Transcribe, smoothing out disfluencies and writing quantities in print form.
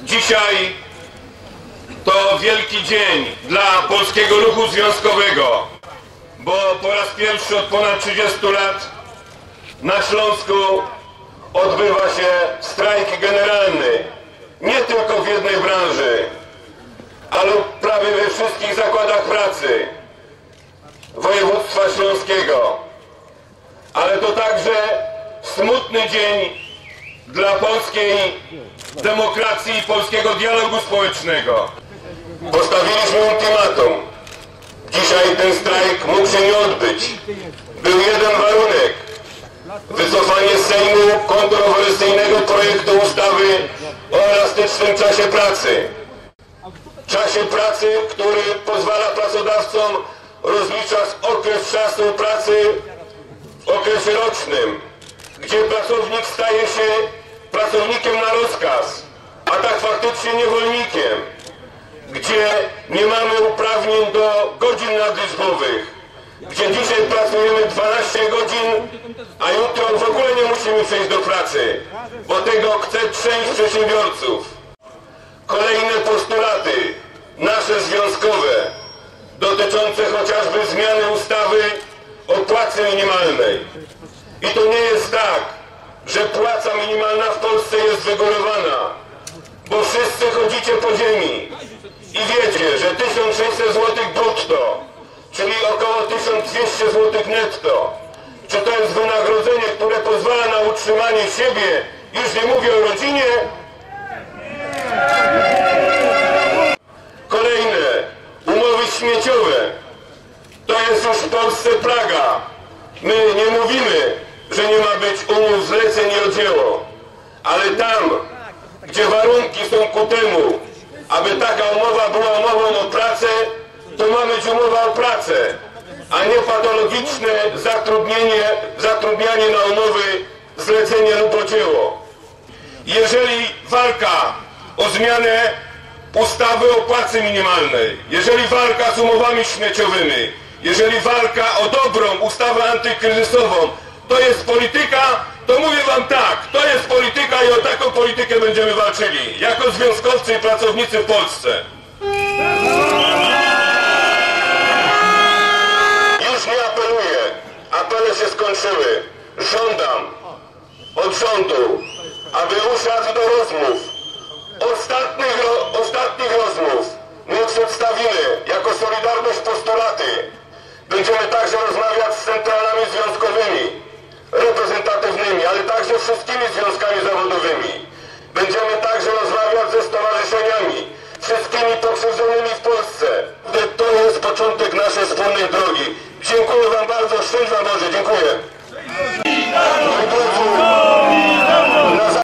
Dzisiaj to wielki dzień dla polskiego ruchu związkowego, bo po raz pierwszy od ponad 30 lat na Śląsku odbywa się strajk generalny. Nie tylko w jednej branży, ale prawie we wszystkich zakładach pracy województwa śląskiego. Ale to także smutny dzień dla polskiej demokracji i polskiego dialogu społecznego. Postawiliśmy ultimatum. Dzisiaj ten strajk mógł się nie odbyć. Był jeden warunek. Wycofanie z Sejmu kontrowersyjnego projektu ustawy o elastycznym czasie pracy. Czasie pracy, który pozwala pracodawcom rozliczać okres czasu pracy w okresie rocznym, gdzie pracownik staje się pracownikiem na rozkaz, a tak faktycznie niewolnikiem, gdzie nie mamy uprawnień do godzin nadliczbowych, gdzie dzisiaj pracujemy 12 godzin, a jutro w ogóle nie musimy przejść do pracy, bo tego chce część przedsiębiorców. Kolejne postulaty, nasze związkowe, dotyczące chociażby zmiany ustawy o płacy minimalnej. I to nie jest tak, że płaca minimalna w Polsce jest wygórowana, bo wszyscy chodzicie po ziemi i wiecie, że 1600 zł brutto, czyli około 1200 zł netto, czy to jest wynagrodzenie, które pozwala na utrzymanie siebie, już nie mówię o rodzinie. Kolejne, umowy śmieciowe. To jest już w Polsce plaga. My nie mówimy, że nie ma być umów zleceń i o dzieło, ale tam, gdzie warunki są ku temu, aby taka umowa była umową o pracę, to ma być umowa o pracę, a nie patologiczne zatrudnianie na umowy zlecenie lub o dzieło. Jeżeli walka o zmianę ustawy o płacy minimalnej, jeżeli walka z umowami śmieciowymi, jeżeli walka o dobrą ustawę antykryzysową to jest polityka, to mówię wam tak, to jest polityka i o taką politykę będziemy walczyli, jako związkowcy i pracownicy w Polsce. Już nie apeluję, apele się skończyły. Żądam od rządu, aby usiadł do rozmów, ostatnich rozmów. My przedstawimy jako Solidarność postulaty. Będziemy także rozmawiać z centralami związkowymi, reprezentatywnymi, ale także wszystkimi związkami zawodowymi. Będziemy także rozmawiać ze stowarzyszeniami, wszystkimi pokrzywdzonymi w Polsce. To jest początek naszej wspólnej drogi. Dziękuję wam bardzo, szczęść wam Boże, dziękuję.